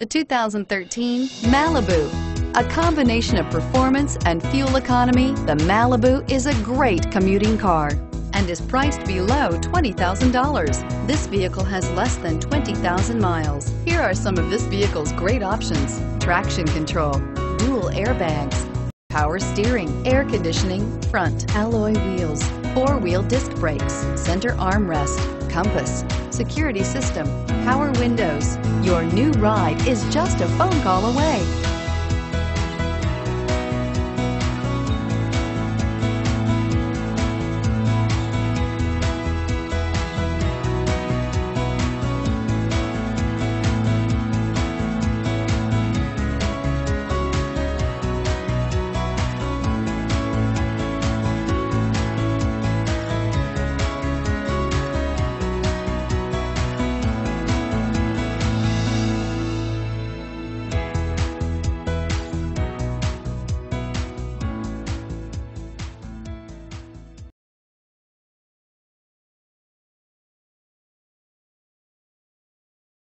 The 2013 Malibu. A combination of performance and fuel economy, the Malibu is a great commuting car and is priced below $20,000. This vehicle has less than 20,000 miles. Here are some of this vehicle's great options: traction control, dual airbags, power steering, air conditioning, front alloy wheels, four-wheel disc brakes, center armrest, compass, security system, power windows. Your new ride is just a phone call away.